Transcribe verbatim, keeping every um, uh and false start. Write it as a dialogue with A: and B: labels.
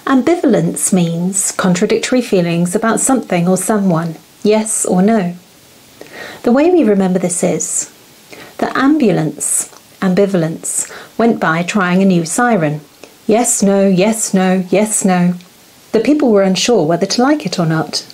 A: Ambivalence means contradictory feelings about something or someone, yes or no. The way we remember this is, the ambulance, ambivalence, went by trying a new siren. Yes, no, yes, no, yes, no. The people were unsure whether to like it or not.